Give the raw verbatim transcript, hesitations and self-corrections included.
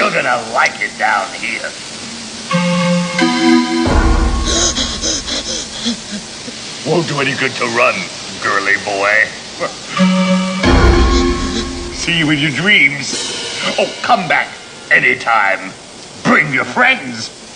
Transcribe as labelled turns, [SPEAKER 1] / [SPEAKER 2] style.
[SPEAKER 1] You're gonna like it down here. Won't do any good to run, girly boy. See you in your dreams. Oh, come back anytime. Bring your friends.